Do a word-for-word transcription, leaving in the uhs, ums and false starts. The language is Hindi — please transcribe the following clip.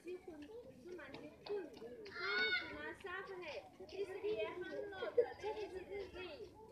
जी खुद सुमन खुद ना साफ है इसलिए हम लोग ने इस